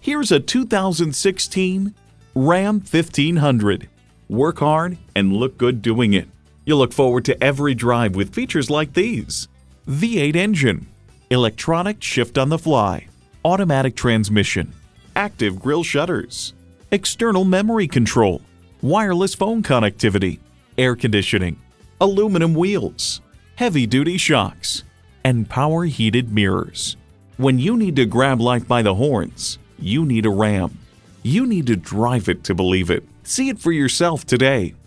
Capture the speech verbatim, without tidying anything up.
Here's a two thousand sixteen Ram fifteen hundred. Work hard and look good doing it. You'll look forward to every drive with features like these: V eight engine, electronic shift on the fly, automatic transmission, active grille shutters, external memory control, wireless phone connectivity, air conditioning, aluminum wheels, heavy-duty shocks, and power heated mirrors. When you need to grab life by the horns, you need a Ram. You need to drive it to believe it. See it for yourself today.